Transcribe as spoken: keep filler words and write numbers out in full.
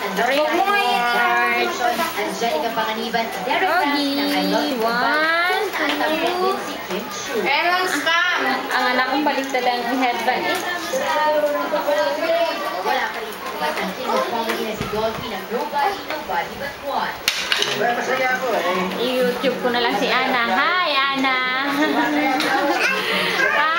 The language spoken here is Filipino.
Reward. Angelica Panganiban, Derek Francis ng I Love You One, two. Kaya lang scam! Ang anak kong baliktad ang headband eh. Wala pa rin bukas ang king of comedy na si Dolphy ng Nobody, Nobody But One. Well, masaya ako eh. I-YouTube ko na lang si Ana. Hi, Ana!